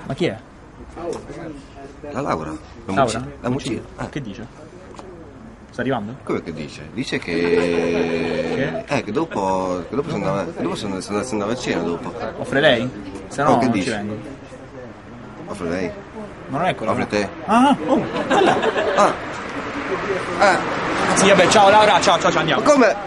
Ma chi è? La Laura. Laura? La Muccia. Che dice? Sta arrivando? Come che dice? Dice che dopo si andava a cena dopo. Offre lei? Se no Che non ci dice? vengo. Offre lei? Ma non è quello. Offre te? Bella. Sì, vabbè, ciao Laura, ciao, andiamo. Ma come?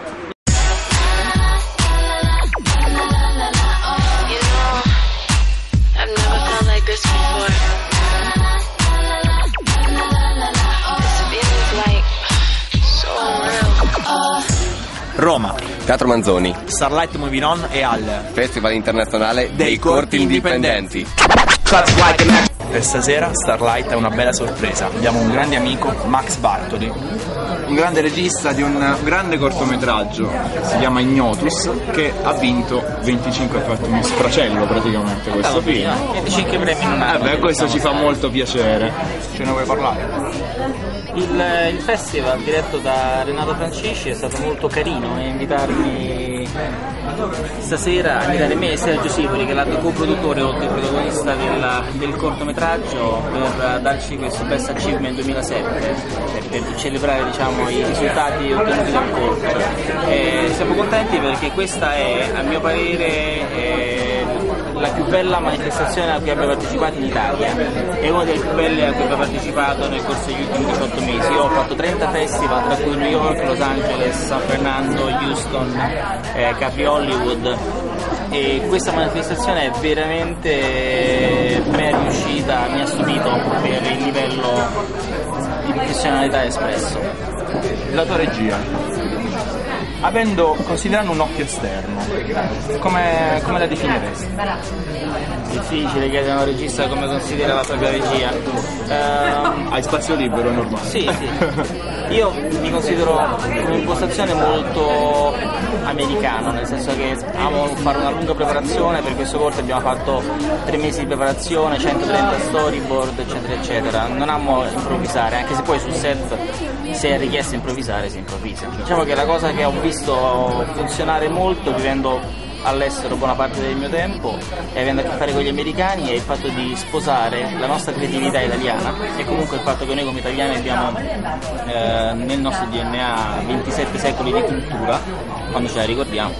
Roma, Teatro Manzoni, Starlight Moving On e al Festival Internazionale dei Corti Indipendenti. Per stasera Starlight è una bella sorpresa. Abbiamo un grande amico, Max Bartoli, un grande regista di un grande cortometraggio, si chiama Ignotus, che ha vinto 25, ha fatto uno sfracello praticamente questo film. 25 premi in un anno. Questo ci fa molto piacere. Ce ne vuoi parlare? Il festival diretto da Renato Francisci è stato molto carino e invitarmi stasera, a invitare me e Sergio Sivori, che è l'altro coproduttore oltre il protagonista del cortometraggio, per darci questo Best Achievement 2007, per celebrare, diciamo, i risultati ottenuti dal corto. Siamo contenti perché questa è, a mio parere, la più bella manifestazione a cui abbia partecipato in Italia, è una delle più belle a cui abbia partecipato nel corso degli ultimi 18 mesi. Io ho fatto 30 festival, tra cui New York, Los Angeles, San Fernando, Houston, Capri Hollywood, e questa manifestazione è veramente ben riuscita, mi ha stupito per il livello di professionalità espresso. La tua regia, considerando un occhio esterno, come la definiresti? Difficile chiedere a un regista come considera la propria regia. Hai spazio libero, è normale. Sì. Io mi considero un'impostazione molto americano, nel senso che amo fare una lunga preparazione. Per questo corto abbiamo fatto 3 mesi di preparazione, 130 storyboard, eccetera eccetera. Non amo improvvisare, anche se poi sul set, se è richiesto improvvisare, si improvvisa. Diciamo che la cosa che ho visto funzionare molto vivendo all'estero buona parte del mio tempo e avendo a che fare con gli americani è il fatto di sposare la nostra creatività italiana e comunque il fatto che noi come italiani abbiamo nel nostro DNA 27 secoli di cultura, quando ce la ricordiamo,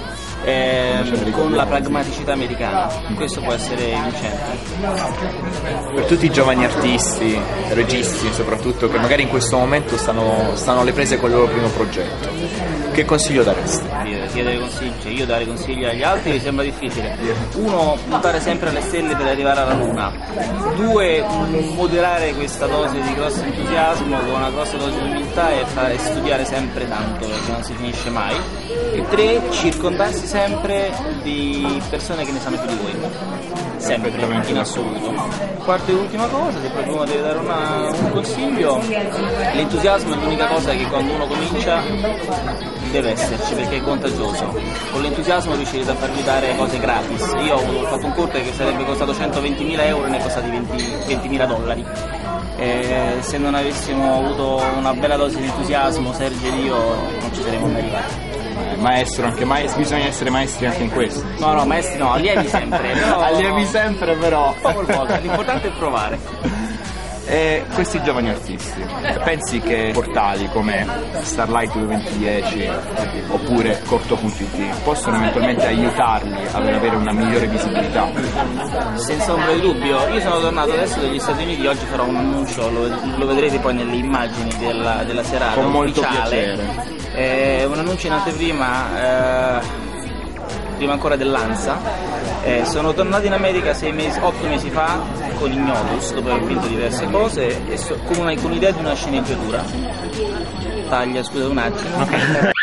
con la pragmaticità americana. Questo può essere vincente. Per tutti i giovani artisti, registi soprattutto, che magari in questo momento stanno alle prese con il loro primo progetto, che consiglio daresti? Chiedere consigli, cioè io dare consigli agli altri mi sembra difficile. 1, puntare sempre alle stelle per arrivare alla luna. 2, moderare questa dose di grosso entusiasmo con una grossa dose di umiltà e studiare sempre tanto, perché non si finisce mai. E 3, circondarsi sempre di persone che ne sanno più di voi, sempre, in assoluto. Quarta e ultima cosa, se proprio uno deve dare un consiglio, l'entusiasmo è l'unica cosa che quando uno comincia deve esserci, perché è contagioso. Con l'entusiasmo riuscirete a farvi dare cose gratis. Io ho fatto un corto che sarebbe costato 120.000 euro e ne è costato $20.000. Se non avessimo avuto una bella dose di entusiasmo, Sergio ed io, non ci saremmo mai arrivati. Maestro, bisogna essere maestri anche in questo. No, maestri no, allievi sempre. Però... allievi sempre, però. Poco volta, l'importante è provare. E questi giovani artisti, pensi che portali come Starlight 2010 oppure Corto.it possono eventualmente aiutarli ad avere una migliore visibilità? Senza ombra di dubbio. Io sono tornato adesso dagli Stati Uniti, oggi farò un annuncio, lo vedrete poi nelle immagini della serata. Con molto ufficiale. piacere. Un annuncio in anteprima, prima ancora dell'ANSA. Sono tornato in America 8 mesi fa con Ignotus, dopo aver vinto diverse cose, e con un'idea di una sceneggiatura. Taglia, scusa un attimo.